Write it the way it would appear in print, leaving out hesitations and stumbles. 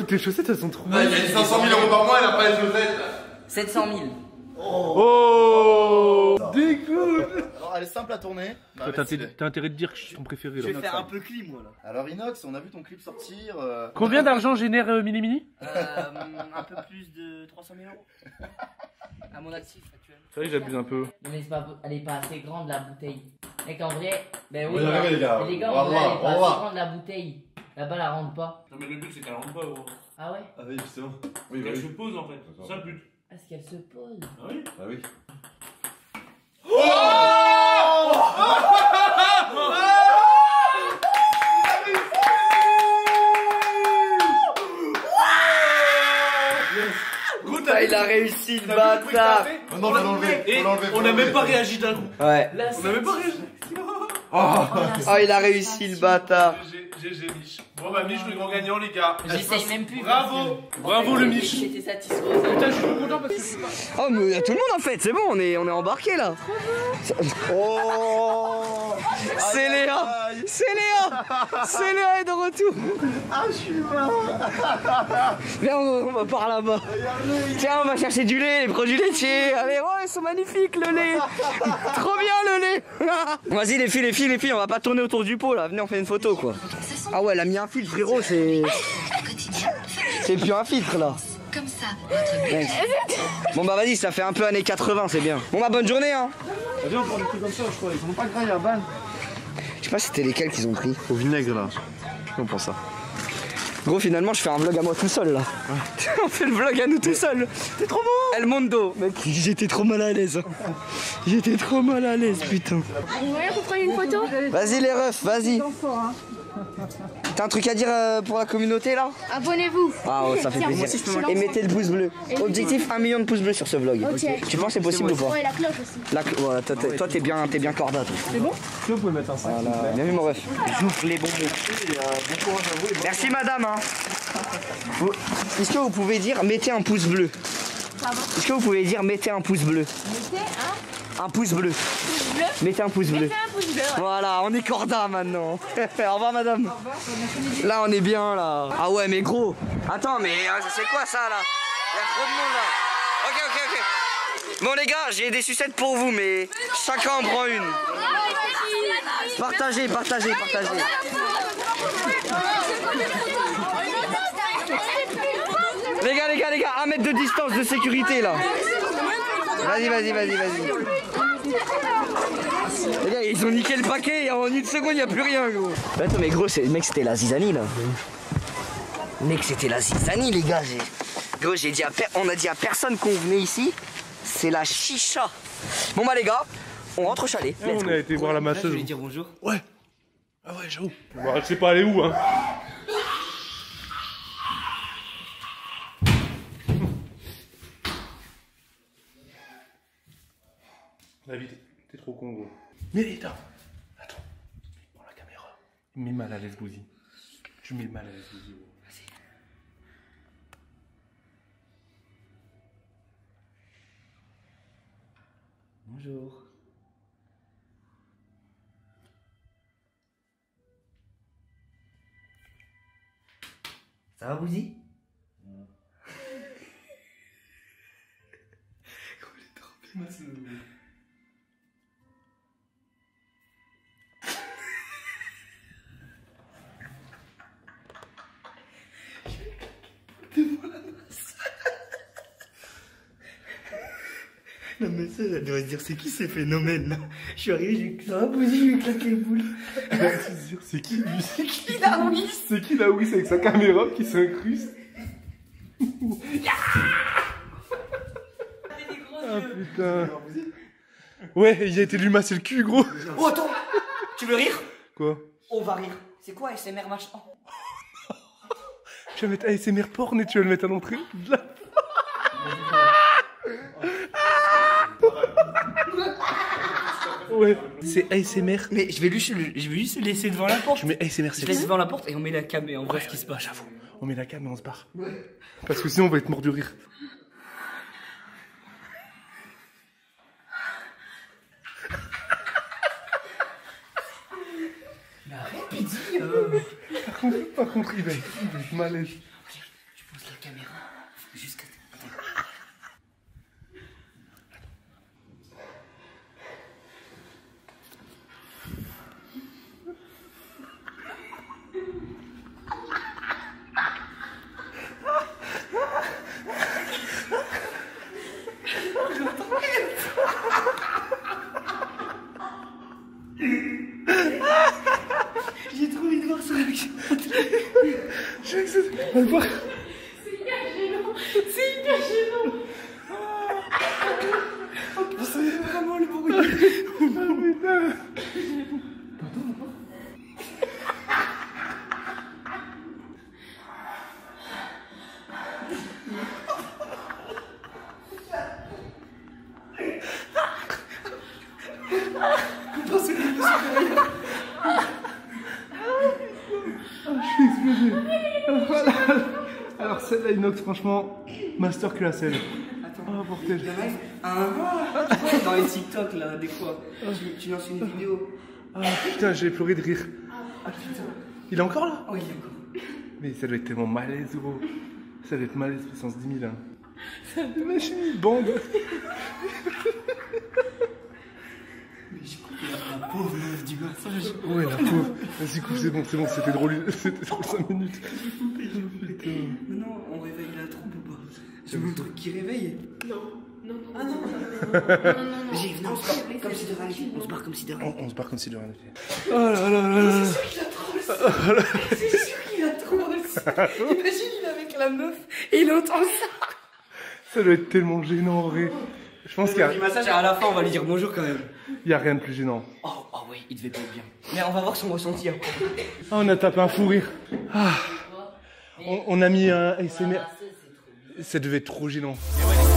tes chaussettes elles sont trop belles. Il y a 500 000 € par mois, elle a pas les chaussettes. 700 000. Oh, dégoût. Alors elle est simple à tourner. T'as intérêt de dire que je suis ton préféré là. Je vais faire un peu clean moi là. Alors Inox, on a vu ton clip sortir. Combien d'argent génère Mini Mini? Un peu plus de 300 000 € à mon actif actuel. C'est vrai que j'abuse un peu. Mais elle est pas assez grande la bouteille. Mec en vrai, ben oui. Vous avez les gars. Mais les gars, en vrai, elle est pas assez grande la bouteille. Là-bas, la rentre pas. Non mais le but c'est qu'elle rentre pas gros. Ah ouais? Ah oui, justement. Oui, Qu'elle se pose en fait, c'est ça le but. Est-ce qu'elle se pose? Ah oui. Ah oui. Ah, il a réussi le bâtard. Non, faut l'enlever. Et on a même pas réagi d'un coup. Ouais. On a même pas réagi. Oh, il a réussi le bâtard. GG Mich. Bon bah Mich le grand gagnant les gars. J'essaye même plus. Bravo. Bravo le Mich. J'étais satisfait. Putain je suis trop content parce que je suis pas. Oh mais il y a tout le monde en fait, c'est bon, on est embarqué là. Oh. C'est Léa. C'est Léa. C'est Léa est de retour. Ah, je suis mort. Viens, on va par là-bas. Tiens, on va chercher du lait, les produits laitiers. Allez, ouais, ils sont magnifiques le lait. Trop bien le lait. Vas-y les filles, on va pas tourner autour du pot là. Venez, on fait une photo quoi. Ah ouais, elle a mis un filtre, frérot, c'est plus un filtre là. Comme ça, votre Ouais. Bon bah vas-y, ça fait un peu années 80, c'est bien. Bon bah bonne journée hein. Viens, on prend des trucs comme ça, je crois. Ils sont pas graillés à balle. Je sais pas c'était lesquels qu'ils ont pris. Au vinaigre là. On prend ça. Gros finalement je fais un vlog à moi tout seul là. Ouais. On fait le vlog à nous tout seul. T'es trop bon. El Mondo. Mec, j'étais trop mal à l'aise. J'étais trop mal à l'aise putain. Vous voulez qu'on prenne une photo? Vas-y les refs, vas-y. T'as un truc à dire pour la communauté là? Abonnez-vous. Ah ouais, ça fait plaisir. Et mettez le pouce bleu. Objectif 1 million de pouces bleus sur ce vlog. Ok. Tu penses que c'est possible ou pas? Ouais, la cloche aussi. Ouais, toi t'es bien corda toi. C'est bon? Vous pouvez mettre un sac. Voilà. Bien vu mon ref. J'ouvre les bonbons. Bon courage à vous. Merci madame hein. Est-ce que vous pouvez dire mettez un pouce bleu? Pardon? Est-ce que vous pouvez dire mettez un pouce bleu? Mettez Un pouce bleu. pouce bleu. Mettez un pouce bleu. Mettez un pouce bleu. Ouais. Voilà, on est corda maintenant. Au revoir madame. Là on est bien là. Ah ouais mais gros. Attends mais c'est quoi ça là? Il y a trop de monde là. Ok. Bon les gars, j'ai des sucettes pour vous mais chacun en prend une. Partagez. Les gars, 1 mètre de distance de sécurité là. Vas-y. Les gars, ils ont niqué le paquet et en une seconde, il n'y a plus rien, gros. Attends, mais gros, mec, c'était la zizanie là. Mec, c'était la zizanie, les gars. Gros, on a dit à personne qu'on venait ici. C'est la chicha. Bon, bah, les gars, on rentre au chalet. On a été voir la masseuse. Je voulais dire bonjour. Ouais. Ah ouais, j'avoue. Bon, je sais pas aller où, hein. David, t'es trop con, gros. Mais attends. Prends la caméra. Il me met mal à l'aise, Gouzi. Je mets mal à l'aise, Gouzi. Vas-y. Bonjour. Ça va, Bouzy? Non mais ça, elle doit se dire c'est qui ces phénomènes là? Je suis arrivé, ça va Bouzy, je lui ai claqué le boule. C'est qui lui? C'est qui la Wiss? C'est qui la Wiss avec sa caméra qui s'incruste? Ah putain. Ouais, il a été lui masser le cul, gros. Oh attends, tu veux rire? Quoi? On va rire. C'est quoi ASMR machin? Tu vas mettre ASMR porn et tu vas le mettre à l'entrée de la... Ouais, c'est ASMR. Mais je vais juste le laisser devant la porte. Je mets ASMR, Je laisse devant la porte et on met la cam et on voit ce qui se passe. J'avoue, on met la cam et on se barre. Parce que sinon on va être mort de rire. Mais arrête, Pidi Par contre, il va être malaise. Elle voit. C'est hyper gênant. C'est hyper gênant. C'est vraiment le bruit. Ah putain. Alors celle-là, Inox, franchement, master que la selle. Attends. Oh bordel. Il y en a dans les TikTok là, des fois. Tu lances une vidéo. Ah putain, j'ai pleuré de rire. Ah putain. Il est encore là? Oh, il est encore. Mais ça doit être tellement malaise, gros. Ça doit être malaise puissance 10 000. Hein. Imagine une bande. Mais j'ai coupé la pauvre meuf du massage. Ouais, la pauvre. Vas-y, coupe, c'est bon, c'était drôle. C'était trop 5 minutes. Putain. Maintenant, on réveille la trompe ou pas? Je veux un truc qui réveille. Non. Non, non. Ah non. Non, non, non. J'ai venez, on se barre comme si de rien n'était. On se barre comme si de rien n'était. On se barre comme si de rien n'était. Oh là là là là. C'est sûr qu'il a trop le seum. Imagine, il est avec la meuf et il entend ça. Ça doit être tellement gênant en vrai. Je pense qu'il Du massage, à la fin, on va lui dire bonjour quand même. y a rien de plus gênant. Oh oui, il devait pas être bien. Mais on va voir son ressenti après. Ah, on a tapé un fou rire. Ah. On a mis un ASMR. Ça devait être trop gênant.